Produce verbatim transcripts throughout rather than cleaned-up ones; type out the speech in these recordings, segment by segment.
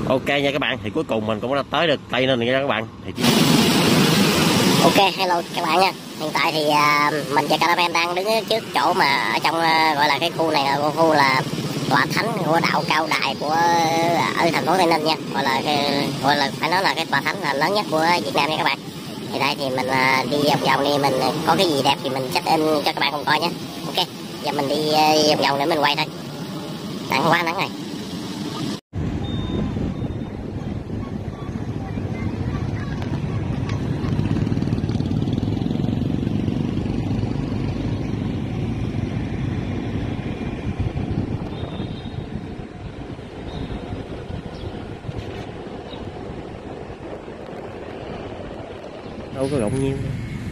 Ok nha các bạn, thì cuối cùng mình cũng đã tới được Tây Ninh nha các bạn. Thì chỉ... Ok, hello các bạn nha. Hiện tại thì uh, mình và Cameraman đang đứng trước chỗ mà ở trong uh, gọi là cái khu này là khu là tọa thánh của đạo Cao Đài của ở thành phố Tây Ninh nha. Gọi là cái, gọi là phải nói là cái tọa thánh là lớn nhất của Việt Nam nha các bạn. Thì đây thì mình uh, đi vòng vòng đi, mình có cái gì đẹp thì mình check in cho các bạn cùng coi nhé. Ok, giờ mình đi uh, vòng vòng để mình quay thôi. Nắng quá nắng này. Đâu có rộng nhiêu.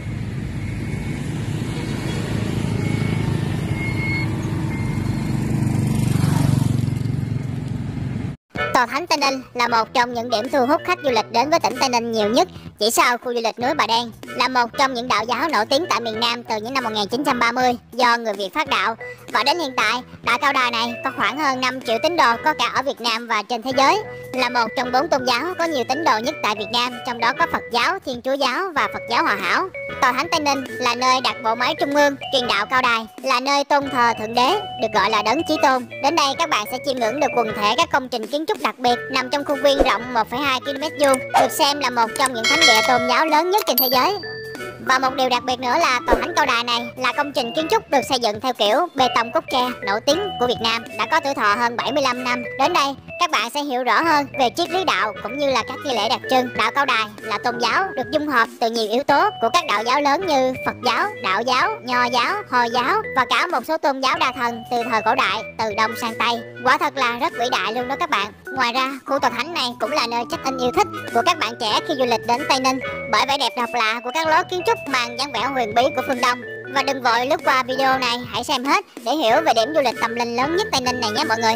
Tòa Thánh Tây Ninh là một trong những điểm thu hút khách du lịch đến với tỉnh Tây Ninh nhiều nhất, chỉ sau khu du lịch núi Bà Đen. Là một trong những đạo giáo nổi tiếng tại miền Nam từ những năm một nghìn chín trăm ba mươi do người Việt phát đạo. Và đến hiện tại, đạo Cao Đài này có khoảng hơn năm triệu tín đồ có cả ở Việt Nam và trên thế giới. Là một trong bốn tôn giáo có nhiều tín đồ nhất tại Việt Nam, trong đó có Phật giáo, Thiên Chúa giáo và Phật giáo Hòa Hảo. Tòa Thánh Tây Ninh là nơi đặt bộ máy trung ương truyền đạo Cao Đài, là nơi tôn thờ Thượng Đế, được gọi là Đấng Chí Tôn. Đến đây các bạn sẽ chiêm ngưỡng được quần thể các công trình kiến trúc đặc biệt nằm trong khuôn viên rộng một phẩy hai ki lô mét vuông, được xem là một trong những thánh địa tôn giáo lớn nhất trên thế giới. Và một điều đặc biệt nữa là tòa thánh Cao Đài này là công trình kiến trúc được xây dựng theo kiểu bê tông cốt tre nổi tiếng của Việt Nam, đã có tuổi thọ hơn bảy mươi lăm năm. Đến đây các bạn sẽ hiểu rõ hơn về triết lý đạo cũng như là các nghi lễ đặc trưng. Đạo Cao Đài là tôn giáo được dung hợp từ nhiều yếu tố của các đạo giáo lớn như Phật giáo, Đạo giáo, Nho giáo, Hồi giáo và cả một số tôn giáo đa thần từ thời cổ đại, từ Đông sang Tây. Quả thật là rất vĩ đại luôn đó các bạn. Ngoài ra, khu tòa thánh này cũng là nơi check-in yêu thích của các bạn trẻ khi du lịch đến Tây Ninh, bởi vẻ đẹp độc lạ của các lối kiến trúc mang dáng vẻ huyền bí của phương Đông. Và đừng vội lướt qua video này, hãy xem hết để hiểu về điểm du lịch tâm linh lớn nhất Tây Ninh này nhé mọi người.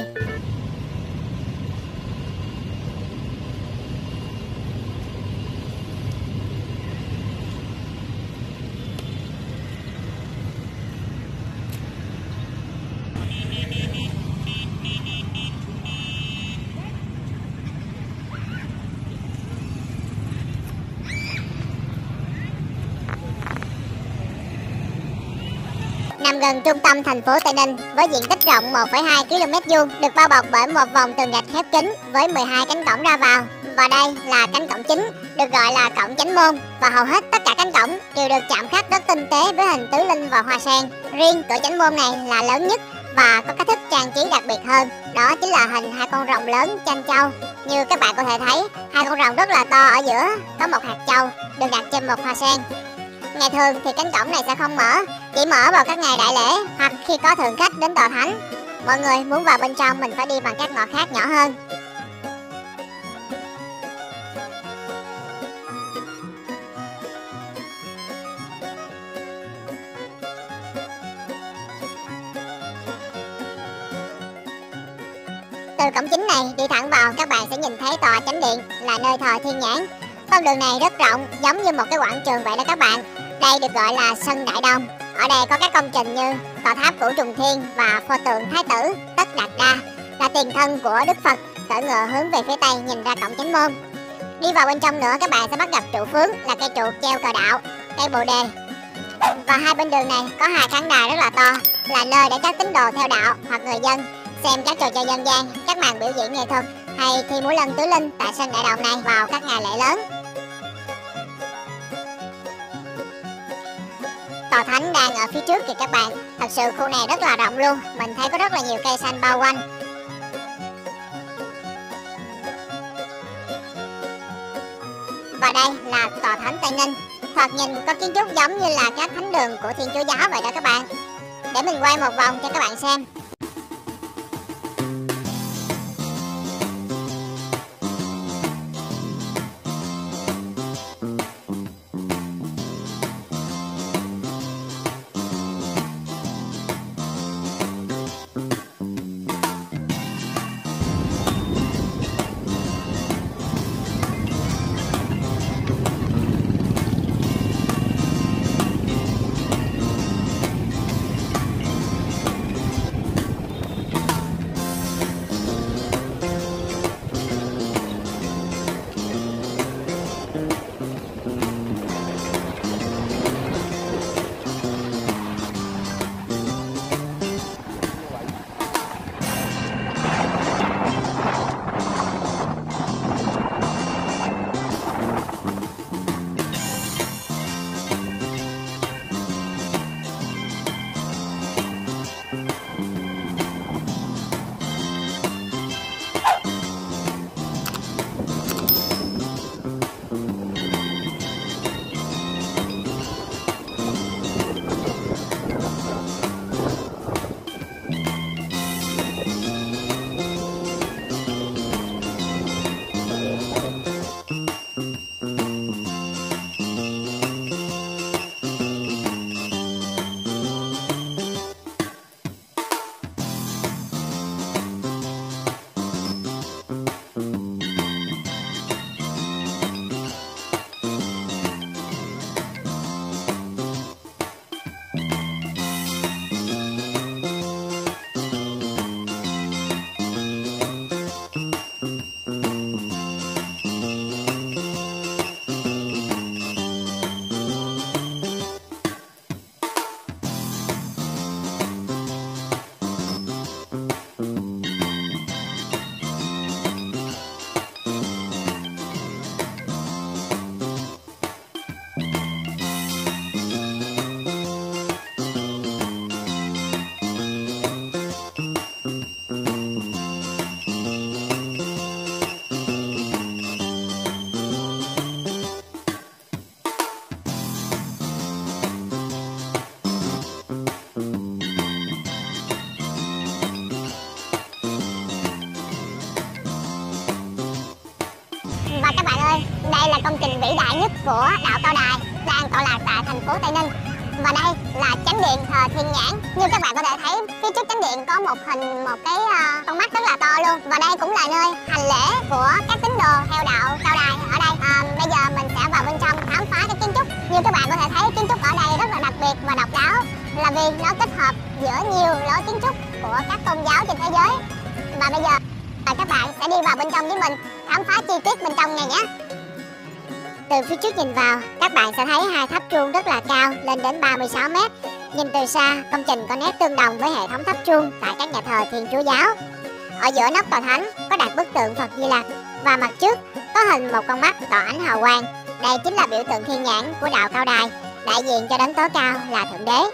Nằm gần trung tâm thành phố Tây Ninh với diện tích rộng một phẩy hai ki lô mét vuông, được bao bọc bởi một vòng tường gạch khép kín với mười hai cánh cổng ra vào. Và đây là cánh cổng chính, được gọi là cổng Chánh Môn, và hầu hết tất cả cánh cổng đều được chạm khắc rất tinh tế với hình tứ linh và hoa sen. Riêng cửa Chánh Môn này là lớn nhất và có cách thức trang trí đặc biệt hơn, đó chính là hình hai con rồng lớn chăn trâu. Như các bạn có thể thấy, hai con rồng rất là to, ở giữa có một hạt châu được đặt trên một hoa sen. Ngày thường thì cánh cổng này sẽ không mở, chỉ mở vào các ngày đại lễ hoặc khi có thượng khách đến tòa thánh. Mọi người muốn vào bên trong mình phải đi bằng các ngõ khác nhỏ hơn. Từ cổng chính này đi thẳng vào, các bạn sẽ nhìn thấy tòa chánh điện là nơi thờ Thiên Nhãn. Con đường này rất rộng, giống như một cái quảng trường vậy đó các bạn. Đây được gọi là sân Đại Đông. Ở đây có các công trình như tòa tháp Cửu Trùng Thiên và pho tượng Thái tử Tất Đạt Đa, là tiền thân của Đức Phật, cưỡi ngựa hướng về phía tây nhìn ra cổng Chánh Môn. Đi vào bên trong nữa, các bạn sẽ bắt gặp trụ phướng là cây trụ treo cờ đạo, cây bồ đề. Và hai bên đường này có hai khán đài rất là to, là nơi để các tín đồ theo đạo hoặc người dân xem các trò chơi dân gian, các màn biểu diễn nghệ thuật hay thi múa lân tứ linh tại sân Đại Đồng này vào các ngày lễ lớn. Tòa thánh đang ở phía trước kìa các bạn. Thật sự khu này rất là rộng luôn, mình thấy có rất là nhiều cây xanh bao quanh. Và đây là tòa thánh Tây Ninh. Thoạt nhìn có kiến trúc giống như là các thánh đường của Thiên Chúa giáo vậy đó các bạn. Để mình quay một vòng cho các bạn xem. đại nhất của đạo Cao Đài đang tọa lạc tại thành phố Tây Ninh. Và đây là chánh điện thờ Thiên Nhãn. Như các bạn có thể thấy, phía trước chánh điện có một hình một cái uh, con mắt rất là to luôn. Và đây cũng là nơi hành lễ của các tín đồ theo đạo Cao Đài ở đây. Uh, bây giờ mình sẽ vào bên trong khám phá cái kiến trúc. Như các bạn có thể thấy, kiến trúc ở đây rất là đặc biệt và độc đáo, là vì nó kết hợp giữa nhiều lối kiến trúc của các tôn giáo trên thế giới. Và bây giờ các bạn sẽ đi vào bên trong với mình, khám phá chi tiết bên trong này nhé. Từ phía trước nhìn vào, các bạn sẽ thấy hai tháp chuông rất là cao, lên đến ba mươi sáu mét. Nhìn từ xa, công trình có nét tương đồng với hệ thống tháp chuông tại các nhà thờ Thiên Chúa giáo. Ở giữa nóc tòa thánh có đặt bức tượng Phật Di Lặc, và mặt trước có hình một con mắt tỏa ánh hào quang. Đây chính là biểu tượng thiên nhãn của đạo Cao Đài, đại diện cho đấng tối cao là Thượng Đế.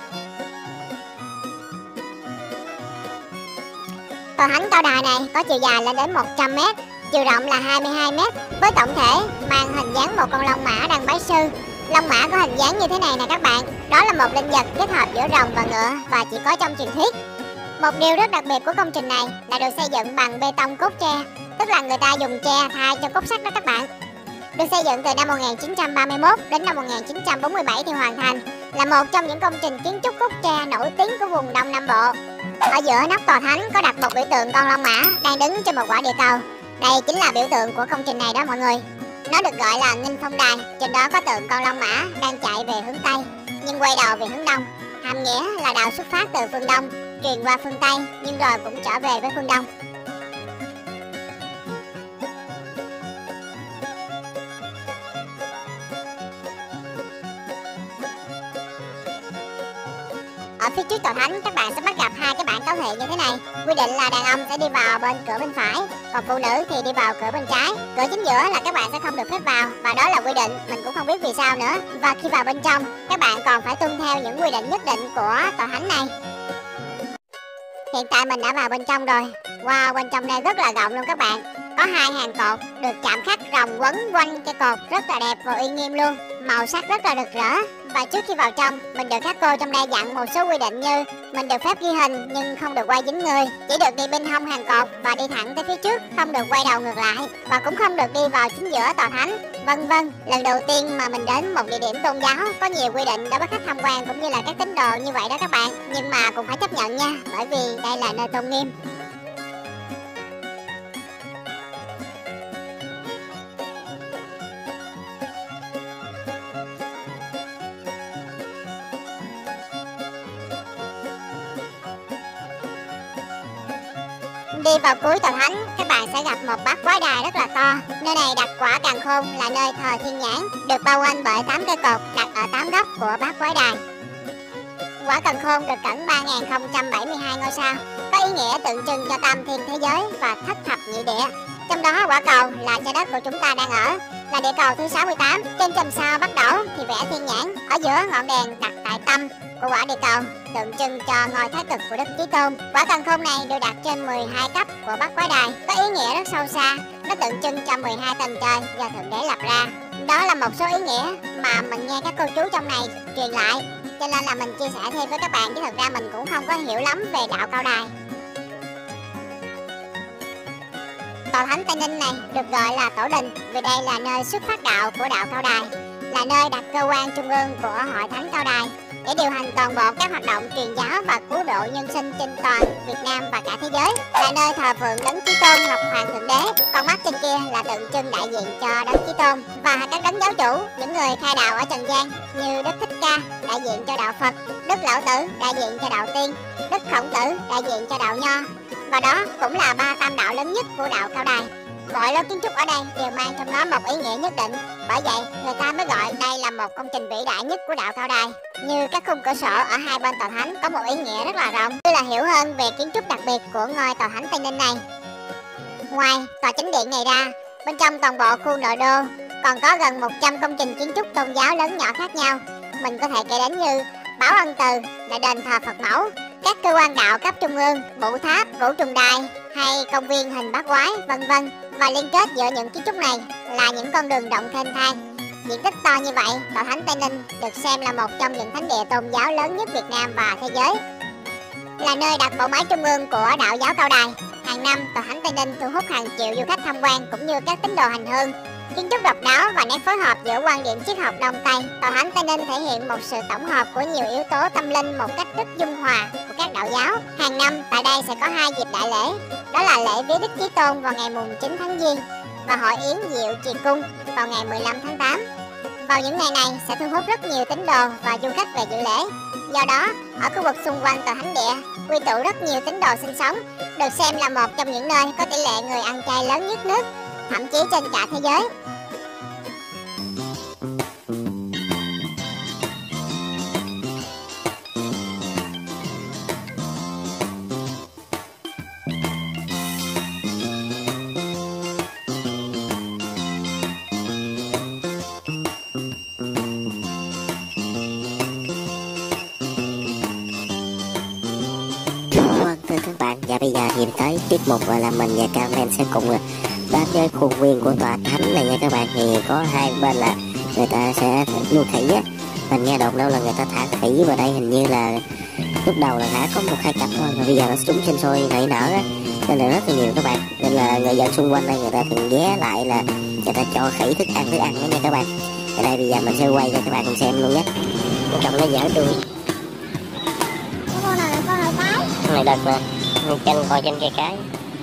Tòa thánh Cao Đài này có chiều dài lên đến một trăm mét, chiều rộng là hai mươi hai mét, với tổng thể mang hình dáng một con long mã đang bái sư. Long mã có hình dáng như thế này nè các bạn, đó là một linh vật kết hợp giữa rồng và ngựa và chỉ có trong truyền thuyết. Một điều rất đặc biệt của công trình này là được xây dựng bằng bê tông cốt tre, tức là người ta dùng tre thay cho cốt sắt đó các bạn. Được xây dựng từ năm một nghìn chín trăm ba mươi mốt đến năm một nghìn chín trăm bốn mươi bảy thì hoàn thành, là một trong những công trình kiến trúc cốt tre nổi tiếng của vùng Đông Nam Bộ. Ở giữa nóc tòa thánh có đặt một biểu tượng con long mã đang đứng trên một quả địa cầu. Đây chính là biểu tượng của công trình này đó mọi người. Nó được gọi là Nghinh Phong Đài, trên đó có tượng con long mã đang chạy về hướng Tây nhưng quay đầu về hướng Đông. Hàm nghĩa là đạo xuất phát từ phương Đông, truyền qua phương Tây nhưng rồi cũng trở về với phương Đông. Ở phía trước tòa thánh các bạn sẽ bắt gặp hai cái bảng cáo thị như thế này. Quy định là đàn ông sẽ đi vào bên cửa bên phải, còn phụ nữ thì đi vào cửa bên trái. Cửa chính giữa là các bạn sẽ không được phép vào, và đó là quy định, mình cũng không biết vì sao nữa. Và khi vào bên trong, các bạn còn phải tuân theo những quy định nhất định của tòa thánh này. Hiện tại mình đã vào bên trong rồi. Wow, bên trong đây rất là rộng luôn các bạn. Có hai hàng cột được chạm khắc rồng quấn quanh cây cột rất là đẹp và uy nghiêm luôn. Màu sắc rất là rực rỡ. Và trước khi vào trong, mình được các cô trong đây dặn một số quy định như mình được phép ghi hình nhưng không được quay dính người, chỉ được đi bên hông hàng cột và đi thẳng tới phía trước, không được quay đầu ngược lại, và cũng không được đi vào chính giữa tòa thánh, vân vân. Lần đầu tiên mà mình đến một địa điểm tôn giáo có nhiều quy định đối với khách tham quan cũng như là các tín đồ như vậy đó các bạn, nhưng mà cũng phải chấp nhận nha, bởi vì đây là nơi tôn nghiêm. Đi vào cuối tòa thánh, các bạn sẽ gặp một bát quái đài rất là to. Nơi này đặt quả càn khôn là nơi thờ Thiên Nhãn, được bao quanh bởi tám cây cột đặt ở tám góc của bát quái đài. Quả càn khôn được cẩn ba nghìn không trăm bảy mươi hai ngôi sao, có ý nghĩa tượng trưng cho tam thiên thế giới và thất thập nhị địa. Trong đó quả cầu là trái đất của chúng ta đang ở, là địa cầu thứ sáu mươi tám. Trên chòm sao bắt đầu thì vẽ thiên nhãn, ở giữa ngọn đèn đặt tại tâm của quả địa cầu, tượng trưng cho ngôi thái cực của Đức Chí Tôn. Quả càn khôn này được đặt trên mười hai cấp của bát quái đài, có ý nghĩa rất sâu xa. Nó tượng trưng cho mười hai tầng trời do Thượng Đế lập ra. Đó là một số ý nghĩa mà mình nghe các cô chú trong này truyền lại, cho nên là mình chia sẻ thêm với các bạn, chứ thật ra mình cũng không có hiểu lắm về đạo Cao Đài. Tòa thánh Tây Ninh này được gọi là Tổ Đình vì đây là nơi xuất phát đạo của đạo Cao Đài, là nơi đặt cơ quan trung ương của Hội Thánh Cao Đài để điều hành toàn bộ các hoạt động truyền giáo và cứu độ nhân sinh trên toàn Việt Nam và cả thế giới, là nơi thờ phượng đấng Chí Tôn Ngọc Hoàng Thượng Đế. Con mắt trên kia là tượng trưng đại diện cho đấng Chí Tôn và các đấng giáo chủ, những người khai đạo ở trần gian như Đức Thích Ca đại diện cho đạo Phật, Đức Lão Tử đại diện cho đạo Tiên, Đức Khổng Tử đại diện cho đạo Nho. Và đó cũng là ba tam đạo lớn nhất của đạo Cao Đài. Mọi lối kiến trúc ở đây đều mang trong đó một ý nghĩa nhất định, bởi vậy người ta mới gọi đây là một công trình vĩ đại nhất của đạo Cao Đài. Như các khung cửa sổ ở hai bên tòa thánh có một ý nghĩa rất là rộng, như là hiểu hơn về kiến trúc đặc biệt của ngôi tòa thánh Tây Ninh này. Ngoài tòa chánh điện này ra, bên trong toàn bộ khu nội đô còn có gần một trăm công trình kiến trúc tôn giáo lớn nhỏ khác nhau. Mình có thể kể đến như Bảo Ân Từ là đền thờ Phật mẫu, các cơ quan đạo cấp trung ương, Bụ Tháp, Vũ Trùng Đài hay công viên hình bát quái, vân vân. Và liên kết giữa những kiến trúc này là những con đường rộng thênh thang. Diện tích to như vậy, tòa thánh Tây Ninh được xem là một trong những thánh địa tôn giáo lớn nhất Việt Nam và thế giới, là nơi đặt bộ máy trung ương của đạo giáo Cao Đài. Hàng năm, tòa thánh Tây Ninh thu hút hàng triệu du khách tham quan cũng như các tín đồ hành hương. Kiến trúc độc đáo và nét phối hợp giữa quan điểm triết học Đông Tây, Tòa Thánh Tây Ninh thể hiện một sự tổng hợp của nhiều yếu tố tâm linh một cách rất dung hòa của các đạo giáo. Hàng năm tại đây sẽ có hai dịp đại lễ, đó là lễ viếng Đức Chí Tôn vào ngày mùng chín tháng Giêng và hội yến Diệu Trì Cung vào ngày mười lăm tháng tám. Vào những ngày này sẽ thu hút rất nhiều tín đồ và du khách về dự lễ. Do đó, ở khu vực xung quanh tòa thánh địa quy tụ rất nhiều tín đồ sinh sống, được xem là một trong những nơi có tỷ lệ người ăn chay lớn nhất nước, thậm chí trên cả thế giới. Thưa các bạn, và bây giờ thì tới tiết mục gọi là mình và Carmen sẽ cùng đến với khuôn viên của tòa thánh này nha các bạn. Thì có hai bên là người ta sẽ nuôi khỉ á, mình nghe đồn đâu là người ta thả khỉ vào đây, hình như là lúc đầu là thả có một hai cặp thôi, mà bây giờ nó chúng sinh sôi nảy nở á, nên là rất là nhiều các bạn. Nên là người dân xung quanh đây người ta thường ghé lại là người ta cho khỉ thức ăn thức ăn đó nha các bạn. Ở đây bây giờ mình sẽ quay cho các bạn cùng xem luôn nhé. Trong nó dở đuôi. Này đợt nè, chân coi trên cây cái.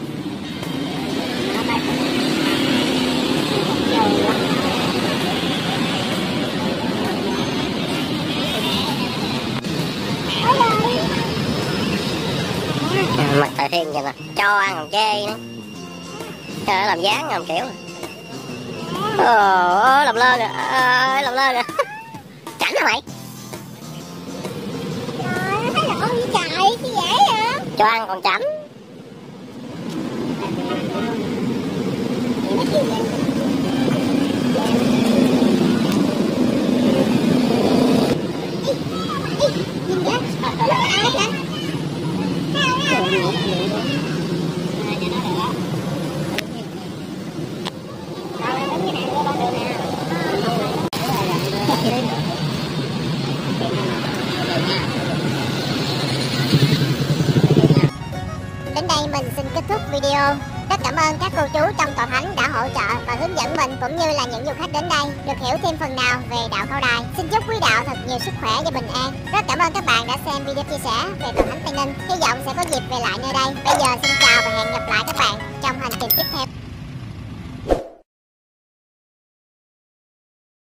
À, mặt tại thiên vậy nè, cho ăn còn chê nữa. Trời ơi, làm dáng làm kiểu. Ồ, làm lơ kìa, à, làm lơ kìa. Cảnh hả mày? Trời ơi, thấy lộn với trời, chứ dễ vậy? Cho ăn còn chảnh. Đến đây mình xin kết thúc video. Rất cảm ơn các cô chú trong tòa thánh đã hỗ trợ và hướng dẫn mình cũng như là những du khách đến đây được hiểu thêm phần nào về đạo Khâu Đài. Xin chúc quý đạo thật nhiều sức khỏe và bình an. Rất cảm ơn các bạn đã xem video chia sẻ về tòa thánh Tây Ninh. Hy vọng sẽ có dịp về lại nơi đây. Bây giờ xin chào và hẹn gặp lại các bạn trong hành trình tiếp theo.